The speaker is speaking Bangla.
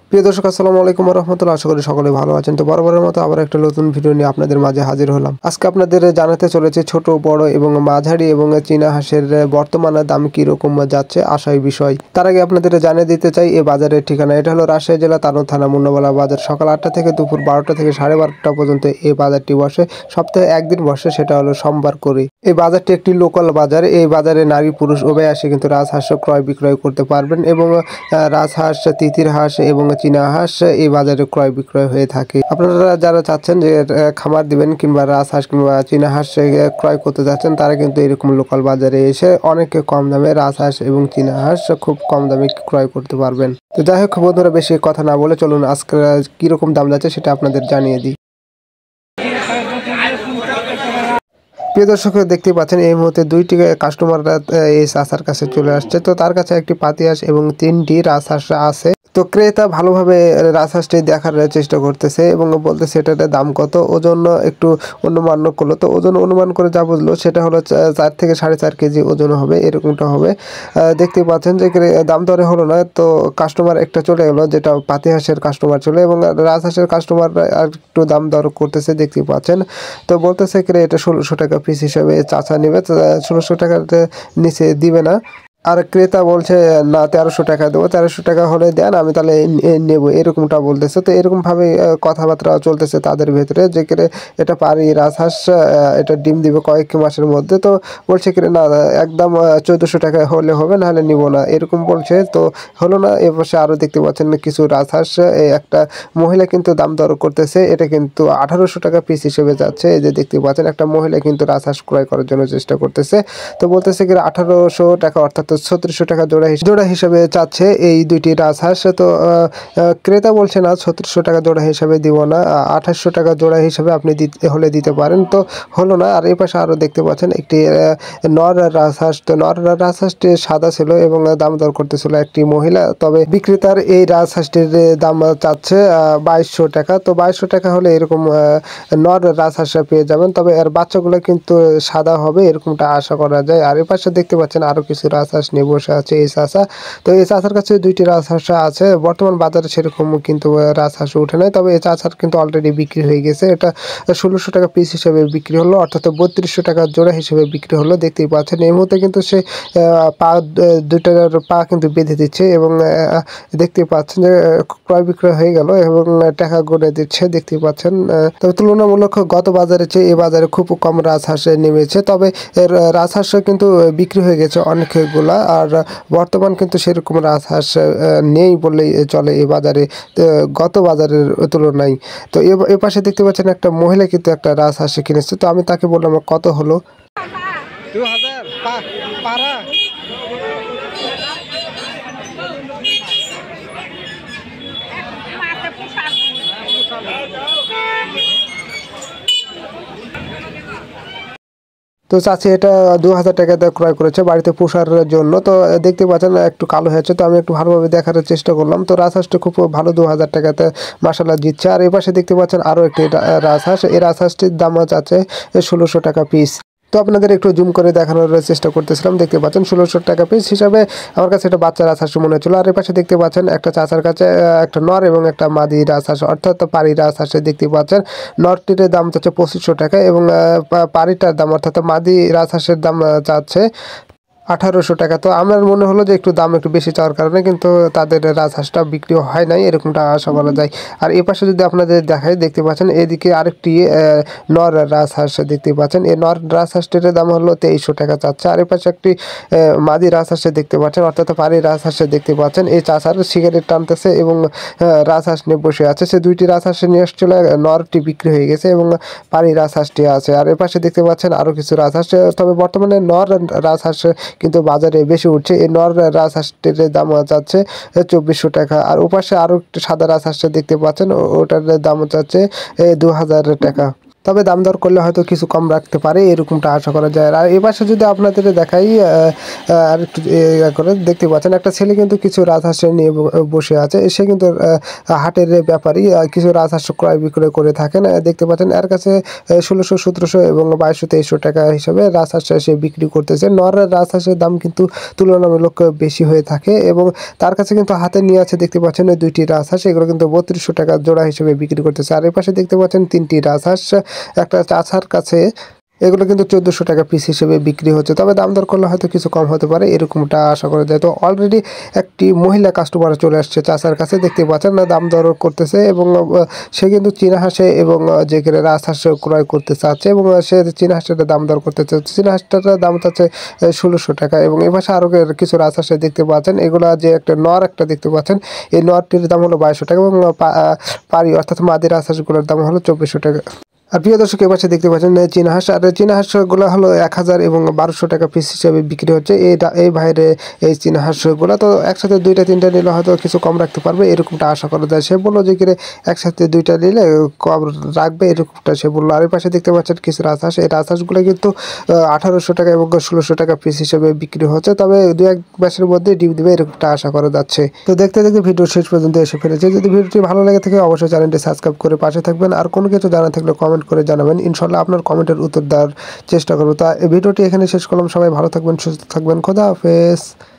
প্রিয় দর্শক, আসসালামু আলাইকুম ওয়া রাহমাতুল্লাহ। আশা করি সকলে ভালো আছেন। তো বরাবরের মতো আবার একটা নতুন ভিডিও নিয়ে আপনাদের মাঝে হাজির হলাম। আজকে আপনাদের জানাতে চলেছি ছোট, বড় এবং মাঝারি এবং চীনা হাঁসের বর্তমানে দাম কিরকম যাচ্ছে আসা এই বিষয়। তার আগে আপনাদের জানিয়ে দিতে চাই এই বাজারের ঠিকানা। এটা হলো রাজশাহী জেলা তানোর থানা মুন্নাবালা বাজার। সকাল 8টা থেকে দুপুর 12টা থেকে 12:30 পর্যন্ত এই বাজারটি বসে। সপ্তাহে একদিন বসে, সেটা হলো সোমবার করে। এই বাজারটি একটি লোকাল বাজার। এই বাজারে নারী পুরুষ উভয় আসে কিন্তু রাজহাঁস ক্রয় বিক্রয় করতে পারবেন এবং রাজহাঁস, তিতির হাঁস এবং চীনা হাঁস এই বাজারে ক্রয় বিক্রয় হয়ে থাকে। আপনারা যারা চাচ্ছেন যে খামার দিবেন কিংবা রাজহাঁস কিংবা চীনা হাঁস ক্রয় করতে যাচ্ছেন, তারা কিন্তু এরকম লোকাল বাজারে এসে অনেক কম দামে রাজহাঁস এবং চীনা হাঁস খুব কম দামে ক্রয় করতে পারবেন। তো যাই হোক বন্ধুরা, বেশি কথা না বলে চলুন আজকে কিরকম দাম যাচ্ছে সেটা আপনাদের জানিয়ে দিই। প্রিয় দর্শক, দেখতে পাচ্ছেন এই মুহূর্তে দুইটি কাস্টমাররা এই চাচার কাছে চলে আসছে। তো তার কাছে একটি পাতি হাঁস এবং 3টি রাজহাঁস আছে। তো ক্রেতা ভালোভাবে রাজহাঁসটি দেখার চেষ্টা করতেছে এবং বলতেছে এটার দাম কত। ওজন একটু অনুমান করলো, তো ওজন অনুমান করে যা বুঝলো সেটা হলো 4 থেকে 4.5 কেজি ওজন হবে, এরকমটা হবে। দেখতে পাচ্ছেন যে দাম দরে হলো না, তো কাস্টমার একটা চলে গেলো, যেটা পাতি হাঁসের কাস্টমার চলে, এবং রাজহাঁসের কাস্টমার আর একটু দাম দর করতেছে দেখতে পাচ্ছেন। তো বলতেছে এটা 1600 টাকা পিস হিসেবে চাচা নেবে, 1600 টাকার নিচে দিবে না। আর ক্রেতা বলছে না, 1300 টাকা দেবো, 1300 টাকা হলে দেন, আমি তাহলে নেবো, এরকমটা বলতেছে। তো এরকমভাবে কথাবার্তা চলতেছে তাদের ভেতরে যে এটা পারি রাজহাঁস, এটা ডিম দিবে কয়েক মাসের মধ্যে। তো বলছে না, একদম 1400 টাকা হলে হবে, নাহলে নিব না, এরকম বলছে। তো হলো না। এপাশে আরও দেখতে পাচ্ছেন কিছু রাজহাঁস, একটা মহিলা কিন্তু দাম দর করতেছে। এটা কিন্তু 1800 টাকা পিস হিসেবে যাচ্ছে। এই যে দেখতে পাচ্ছেন একটা মহিলা কিন্তু রাজহাঁস ক্রয় করার জন্য চেষ্টা করতেছে। তো বলতেছে 1800 টাকা, অর্থাৎ 3600 টাকা জোড়া হিসাবে চাচ্ছে এই দুইটি রাজহাঁস। তো ক্রেতা বলছে না, 3600 টাকা জোড়া হিসাবে দিব না, 2800 টাকা জোড়া হিসাবে আপনি হলে দিতে পারেন। তো হলো না। আর এই পাশে আরও দেখতে পাচ্ছেন একটি নর রাজহাঁস। তো নর রাজহাঁসটি সাদা ছিল এবং দাম দর করতেছিল একটি মহিলা। তবে বিক্রেতার এই রাজহাঁসটির দাম চাচ্ছে 2200 টাকা। তো 2200 টাকা হলে এরকম নর রাজহাঁস পেয়ে যাবেন। তবে এর বাচ্চাগুলো কিন্তু সাদা হবে, এরকমটা আশা করা যায়। আর এই পাশে দেখতে পাচ্ছেন আরও কিছু রাজহাঁস নিয়ে বসে আছে এই চাচা। তো এই চাচার কাছে দুইটি রাজহাঁস আছে। বর্তমান বাজারে সেরকম কিন্তু রাজহাঁস উঠে নাই, তবে এই চাচার কিন্তু অলরেডি বিক্রি হয়ে গেছে। এটা 1600 টাকা পিস হিসেবে বিক্রি হলো, অর্থাৎ 3200 টাকা জোড়া হিসেবে বিক্রি হলো। দেখতেই পাচ্ছেন এই মুহূর্তে কিন্তু সে দুইটার পা কিন্তু বেঁধে দিচ্ছে এবং দেখতে পাচ্ছেন যে ক্রয় বিক্রয় হয়ে গেল এবং টাকা গুনে দিচ্ছে, দেখতেই পাচ্ছেন। তবে তুলনামূলক গত বাজারে চেয়ে এই বাজারে খুব কম রাজহাঁস নেমেছে। তবে এর রাজহাঁস কিন্তু বিক্রি হয়ে গেছে অনেকগুলা, আর বর্তমান কিন্তু সেরকম রাজহাঁস নেই বললেই চলে এই বাজারে, গত বাজারের তুলনায়। তো এ পাশে দেখতে পাচ্ছেন একটা মহিলা কিন্তু একটা রাজহাঁস কিনেছে। তো আমি তাকে বললাম কত হলো। 2000 পারা। তো চাচি এটা 2000 টাকাতে ক্রয় করেছে বাড়িতে পোষার জন্য। তো দেখতে পাচ্ছেন একটু কালো হয়েছে, তো আমি একটু ভালোভাবে দেখার চেষ্টা করলাম। তো রাজহাঁসটা খুব ভালো, 2000 টাকাতে মাশাআল্লাহ দিচ্ছে। আর এই পাশে দেখতে পাচ্ছেন আরও একটি রাজহাঁস। এই রাজহাঁসটির দাম চাচ্ছে 1600 টাকা পিস। তো আপনাদের একটু জুম করে দেখানোর চেষ্টা করতেছিলাম। দেখতে পাচ্ছেন 1600 টাকা পিস হিসাবে আমার কাছে এটা বাচ্চা রাজহাঁস মনে হচ্ছিল। আর এই পাশে দেখতে পাচ্ছেন একটা চাচার কাছে একটা নর এবং একটা মাদি রাজহাঁস, অর্থাৎ পারি রাজহাঁস দেখতে পাচ্ছেন। নরটির দাম চাচ্ছে 2500 টাকা এবং পারিটার দাম অর্থাৎ মাদি রাজহাঁসের দাম চাচ্ছে 1800 টাকা। তো আমার মনে হলো যে একটু দাম একটু বেশি চাওয়ার কারণে কিন্তু তাদের রাজহাঁসটা বিক্রি হয় নাই, এরকমটা আশা করা যায়। আর এ পাশে যদি আপনাদের দেখায়, দেখতে পাচ্ছেন এদিকে আরেকটি নর রাজহাঁস দেখতে পাচ্ছেন। এই নর রাজহাঁসটির দাম হলো 2300 টাকা চাচ্ছে। আর এ পাশে একটি মাদি রাজহাঁস দেখতে পাচ্ছেন, অর্থাৎ পারি রাজহাঁস দেখতে পাচ্ছেন। এই চাচার সিগারেট টানতেছে এবং রাজহাঁস নিয়ে বসে আছে। সে দুইটি রাজহাঁস নিয়ে এসেছিল, নরটি বিক্রি হয়ে গেছে এবং পারি রাজহাঁসটি আছে। আর এ পাশে দেখতে পাচ্ছেন আরও কিছু রাজহাঁস। তবে বর্তমানে নর রাজহাঁস কিন্তু বাজারে বেশি উঠছে। এই নর রাজহাঁসটির দাম যাচ্ছে 2400 টাকা। আর ওপাশে আরও একটি সাদা রাজহাঁস দেখতে পাচ্ছেন, ওটার দাম যাচ্ছে 2000 টাকা। তবে দাম দর করলে হয়তো কিছু কম রাখতে পারে এরকমটা আশা করা যায়। আর এই পাশে যদি আপনাদের দেখাই আর একটু করে দেখতে পাচ্ছেন একটা ছেলে কিন্তু কিছু রাজহাঁস নিয়ে বসে আছে। সে কিন্তু হাটের ব্যাপারী, কিছু রাজহাঁস ক্রয় বিক্রয় করে থাকেন। দেখতে পাচ্ছেন এর কাছে 1600, 1700 এবং 2200, 2300 টাকা হিসাবে রাজহাঁস সে বিক্রি করতেছে। নরের রাজহাঁসের দাম কিন্তু তুলনামূলক বেশি হয়ে থাকে এবং তার কাছে কিন্তু হাতে নিয়ে আছে দেখতে পাচ্ছেন দুইটি রাজহাঁস, এগুলো কিন্তু 3200 টাকা জোড়া হিসেবে বিক্রি করতেছে। আর এই পাশে দেখতে পাচ্ছেন তিনটি রাজহাঁস একটা চাচার কাছে, এগুলো কিন্তু 1400 টাকা পিস হিসেবে বিক্রি হচ্ছে। তবে দাম দর করলে হয়তো কিছু কম হতে পারে এরকমটা আশা করা যায়। তো অলরেডি একটি মহিলা কাস্টমার চলে আসছে চাচার কাছে, দেখতে পাচ্ছেন না দাম দর করতেছে এবং সে কিন্তু চীনা হাঁসে এবং যে রাজহাঁস ক্রয় করতে চাচ্ছে এবং সে চীনা হাঁসের দাম দর করতে চাচ্ছে। চীনা হাঁসটার দাম চাচ্ছে 1600 টাকা এবং এ পাশে আরও কিছু রাজহাঁস দেখতে পাচ্ছেন। এগুলা যে একটা নর একটা দেখতে পাচ্ছেন, এই নরটির দাম হলো 2200 টাকা এবং পারি অর্থাৎ মাদি রাজহাঁসগুলোর দাম হলো 2400 টাকা। আর প্রিয় দর্শক এবার দেখতে পাচ্ছেন চীনা হাঁস, আর চীনা হাঁসগুলো হলো 1000 এবং 1200 টাকা পিস হিসেবে বিক্রি হচ্ছে। এই বাইরে এই চীনা হাঁসগুলো তো একসাথে 2টা 3টা নিলে হয়তো কিছু কম রাখতে পারবে এরকমটা আশা করা যায়। সে বললো যে কিরে একসাথে 2টা নিলে কম রাখবে এরকমটা সে বললো। আর এই পাশে দেখতে পাচ্ছেন কিছু রাজহাঁস, এই রাজহাঁসগুলো কিন্তু 1800 টাকা এবং 1600 টাকা পিস হিসেবে বিক্রি হচ্ছে। তবে 2-1 মাসের মধ্যে ডিম দিবে এরকমটা আশা করা যাচ্ছে। তো দেখতে দেখতে ভিডিও শেষ পর্যন্ত এসে ফেলেছে। যদি ভিডিওটি ভালো লাগে থাকে অবশ্যই চ্যানেলটি সাবস্ক্রাইব করে পাশে থাকবেন। আর কোনো কিছু জানা থাকলে কমেন্ট করে জানাবেন, ইনশাল্লাহ আপনার কমেন্টের উত্তর দেওয়ার চেষ্টা করবো। তা এই ভিডিওটি এখানে শেষ করলাম। সবাই ভালো থাকবেন, সুস্থ থাকবেন, খোদা হাফেজ।